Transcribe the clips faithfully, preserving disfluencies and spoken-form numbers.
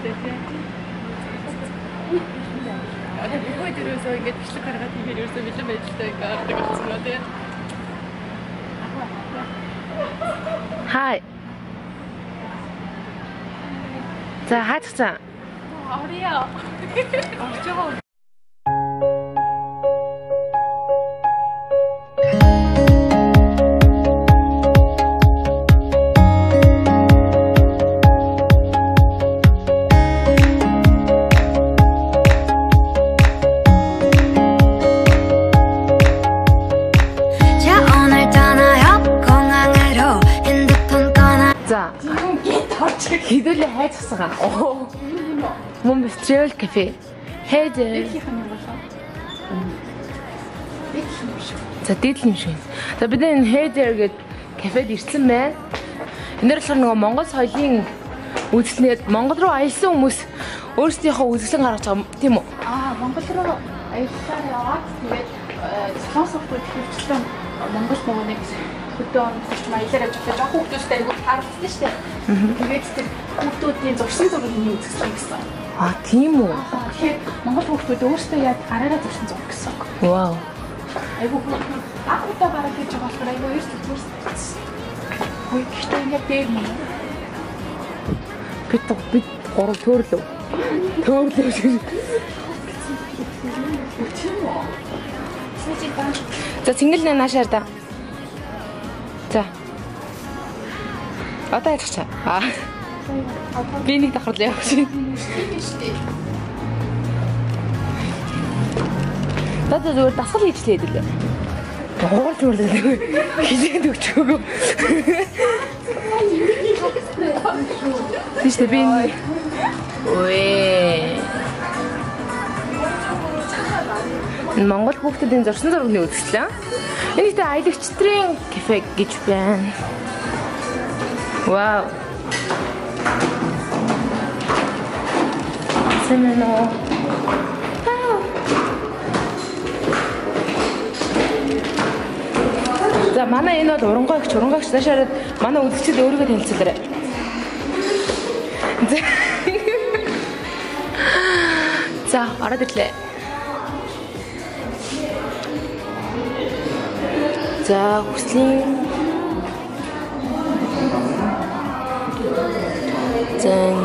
Одоо бүгд ерөөсөө ингэж бичлэг гаргаад ихээр ерөөсөө бэлэн байдалтай гардаг болсон ба тий. Хай. За хаачихсан. Орё. Орчоо. Хэдүүлээ хайцсан га. Мөн биш travel cafe. Хэд. За дээдл юм шиг. За бид энэ Heather гэдэг кафед ирсэн байна. Энэ дээр болохоор нөгөө Монгол соёлын үзлэнээд Монгол руу аялсан хүмүүс өөрсдийнхөө үзлэн гаргаж байгаа тийм үү? Аа, Монгол руу аяллаар яваад тэгээд солонгос хөлтөлчлэн Монгол нөгөө нэг хөдөө орносч маялаар явж байгаа хүүхдүүдтэй айгуу таарсан шүү дээ. Тэгээд тэр хүүхдүүдийн зурсан зургийг үзсэн гэсэн. Аа, тийм үү? Тэгэхээр Монгол хүүхдүүд өөрсдөө яг гараараа зурсан зураг гэсэн. Вау. Айгуу ахуудаа гараад хийж байгаа болохоор айгуу эрт зүрсэн. Хөөе гэхдээ ингээд дээр юм. Бид бид гурав төөрлөө. Төөрлөө шиг. За цэнгэл наашаар да. За. Одоо яах чаа? Аа. Би нэг давхар л явах шиг. Дада зүгээр дасгал хийж лээд лээ. Гуурч мөрлөө. Хизээнд өгчөөгөө. Тийш би. Ой. Монгол хүүхдүүдийн зурсан зургийг үзлээ. Энэ ихтэй аялагчдрын кафе гэж байна. Вау. Сэмэнэ. За манай энэ бол урангойч урангойч цаашаад манай үзэгчид өөрийгөө танилцуулаарай. За ороод ирлээ. За хүслийн зэн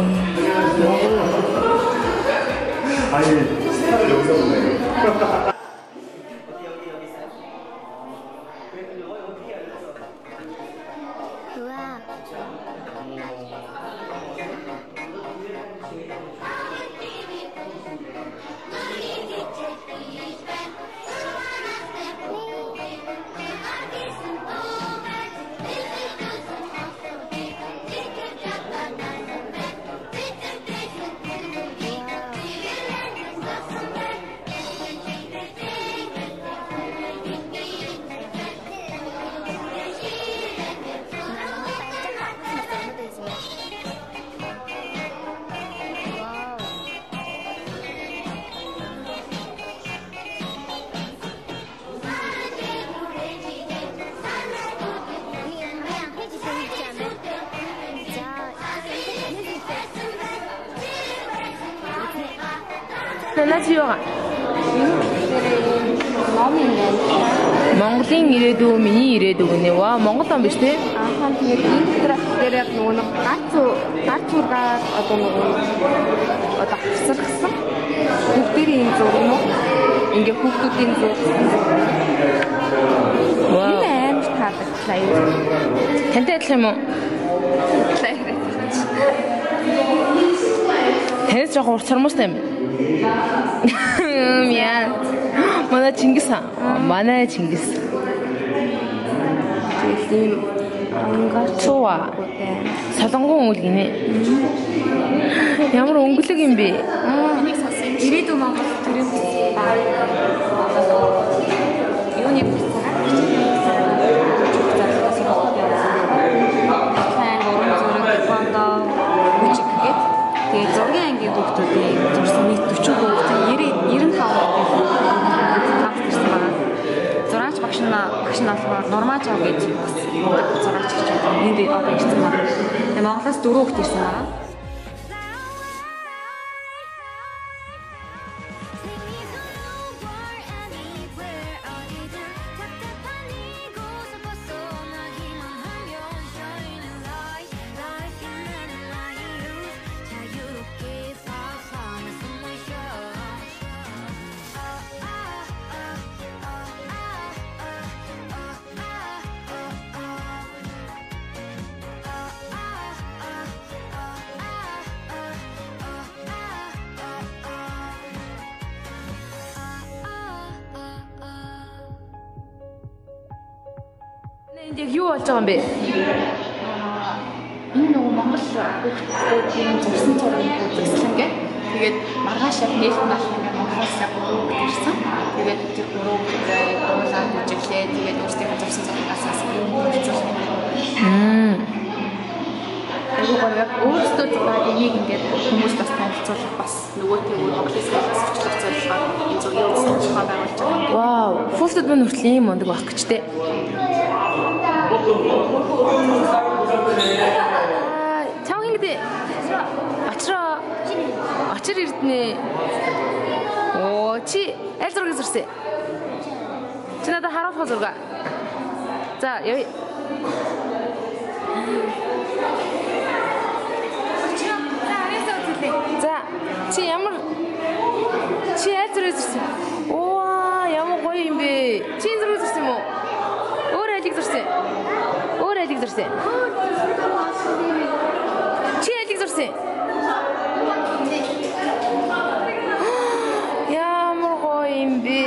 Наач юу га? Монголын ирээдүй, миний ирээдүй гэнэ. Ваа, Монгол ам биш те? Аа, тэгээд энэ дотроо дээр яг нөгөө нэг гац гац зургаад одоо нөгөө одоо авсархсан. Хүүхдийн энэ зураг нь ингээ хүүхдүүдийн зураг. Вау. Энэ амар таалагдлаа юу? Тантай адилхан юм уу? Танаас жоохон урт сармустай юм байна. Яа. Манай Чингис аа. Манай Чингис. Тийм ангачуа. Солонгон үл гинэ. Ямар өнгөлөг юм бэ? Энийг сонссон. Ирээдүйн Монгол төрийн баг. Юуны бүсээр тэгээд зургийн ангийн хүүхдүүдийн зурсан нийт forty хүүхдийн ninety тавсан байна. Зураач багш нь багш нь болохоор Нурмаажав гэж зураач гэж байна. Энд одоо ирсэн байна. Тэгээд Монголоос дөрөв хүүхд ирсэн байна. энд яг юу болж байгаа юм бэ? Энэ нөгөө Монгол хүүхдүүдийн зурсан зургийг үзүүлсэн гэх. Тэгээд маргааш яг нээлт мал ингээд Монголоос яг гурав ирсэн. Тэгээд тэр гурав хүүхдээ дуулаад үжиглээ. Тэгээд өөрсдийнхөө зурсан зургаас үзүүлсэн. Мм. Айгуугаа яг өөрсдөө зураад энийг ингээд хүмүүс бас танилцуулах бас нөгөөтэй өөр Монголоос хэлцүүлэх зорилгоор энэ зургийг үзүүлэх зохион байгуулж байгаа. Вау, хүүхдүүд мань хүртэл ийм мундаг байх гэж дээ. Чам ингэдэ. Очроо. Очир ирднэ. Оо, чи аль зургийг зурсан? Чи надад харуулах зураг. За, яа. За, чи ямар чи аль зургийг зурсан? Оо, ямар гоё юм бэ? Чи энэ зургийг зурсан юм уу? Өөр айлыг зурсан. Өөр айлыг зурсан. Чи айлыг зурсан. Ямар гоё юм бэ?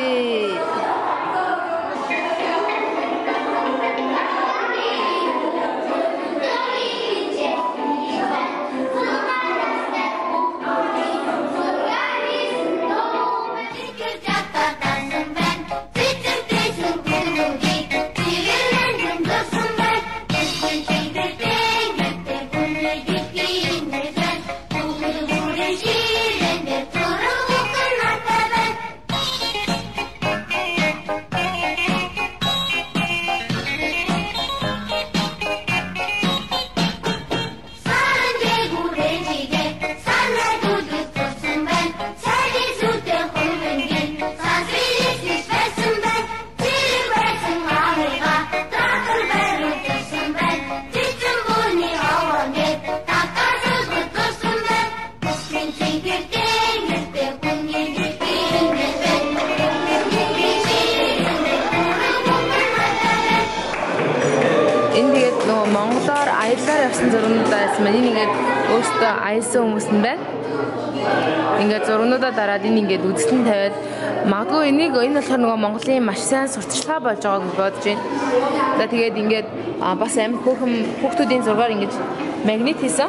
Монголоор аяллаар явсан зургуудаас маань ингээд өөртөө аялсан хүмүүс нь байна. Ингээд зургуудаа дараад энэ ингээд үзэлтэн тавиад магадгүй энийг энэ болохоор нөгөө Монголын маш сайн сурталчилгаа болж байгааг бодож байна. За тэгээд ингээд бас амар хөөрхөн хүүхдүүдийн зургаар ингээд магнит хийсэн.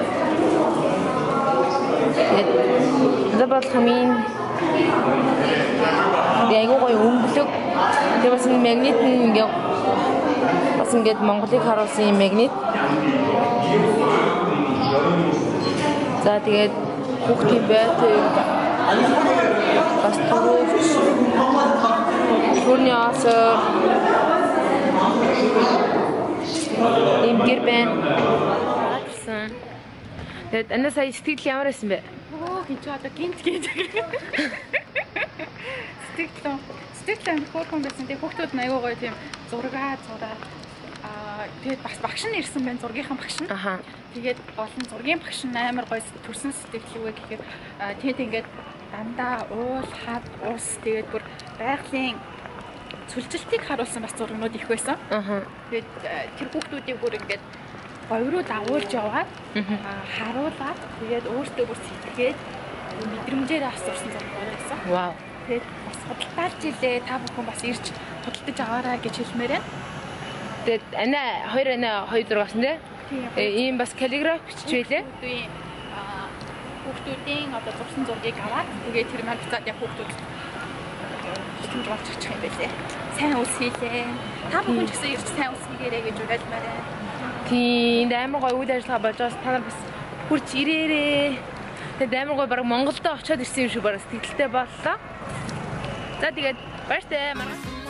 Тэгээд за бол хамгийн яг гоё өнгөлөг. Тэгээд бас энэ магнит нь ингээд бас ингээд Монголыг харуулсан юм магнит. За тэгээд хүүхдийн байдлыг бас төрөөж түрний асар им гэрбэн атсан. Тэгээд энэ сая сэтгэл ямар байсан бэ? Оо гэж одоо гинт гинт. Сэтгэл сэтгэл амар хөөрхөн байсан. Тэгээд хүүхдүүд нь аягүй гоё тийм зургаа зураад аа тэгээд бас багш нь ирсэн байна, зургийнхаа багш нь. Аха. Тэгээд олон зургийн багш нь амар гоё төрсөн сэтгэл юуг гэхээр тэгээд ингээд дандаа уул хад ус тэгээд бүр байгалийн цүлжилтийг харуулсан бас зургнууд их байсан. Аха. Тэгээд тэр хүүхдүүдийг бүр ингээд говьруу дагуулж яваад харуулаад тэгээд өөртөө бүр сэтгэгээд мэдрэмжээр авсан зургууд байсан. Вау. Тэгээд бас худалдаалж илээ, та бүхэн бас ирж худалдаж аваарай гэж хэлмээр байна. Тэгээд ана хоёр ана хоёр зургаас нэ ийм бас каллиграф бичиж байлээ. Хүүхдүүдийн одоо зурсан зургийг аваад тэгээд тэр маань буцаад яг хүүхдүүд хэмжиж болж очих юм байлээ. Сайн үс хийлээ. Та бүхэн ч гэсэн ирж сайн үс хийгээрэй гэж уриалмаар байна. Тийм амар гоё үйл ажиллагаа болж байгаас та нар бас хурж ирээрээ. Тэгээд амар гоё баг Монголдо очиод ирсэн юм шиг баг сэтгэлтэй боллоо. За тэгээд баяртай.